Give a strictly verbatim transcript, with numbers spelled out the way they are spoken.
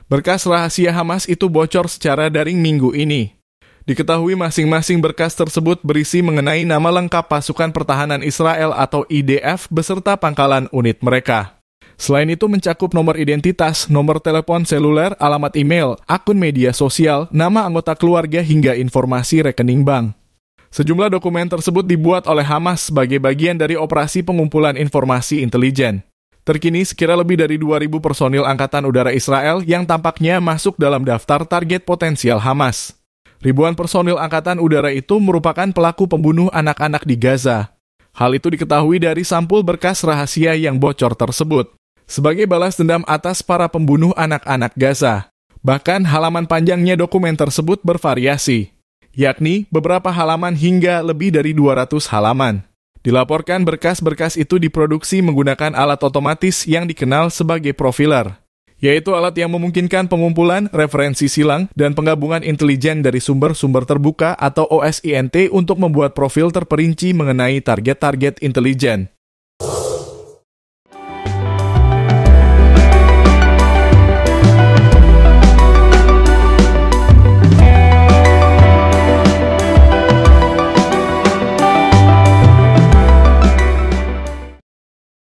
Berkas rahasia Hamas itu bocor secara daring minggu ini. Diketahui masing-masing berkas tersebut berisi mengenai nama lengkap pasukan pertahanan Israel atau I D F beserta pangkalan unit mereka. Selain itu mencakup nomor identitas, nomor telepon seluler, alamat email, akun media sosial, nama anggota keluarga hingga informasi rekening bank. Sejumlah dokumen tersebut dibuat oleh Hamas sebagai bagian dari operasi pengumpulan informasi intelijen. Terkini sekira lebih dari dua ribu personil Angkatan Udara Israel yang tampaknya masuk dalam daftar target potensial Hamas. Ribuan personil Angkatan Udara itu merupakan pelaku pembunuh anak-anak di Gaza. Hal itu diketahui dari sampul berkas rahasia yang bocor tersebut. Sebagai balas dendam atas para pembunuh anak-anak Gaza. Bahkan halaman panjangnya dokumen tersebut bervariasi, yakni beberapa halaman hingga lebih dari dua ratus halaman. Dilaporkan berkas-berkas itu diproduksi menggunakan alat otomatis yang dikenal sebagai profiler, yaitu alat yang memungkinkan pengumpulan referensi silang dan penggabungan intelijen dari sumber-sumber terbuka atau O S I N T untuk membuat profil terperinci mengenai target-target intelijen.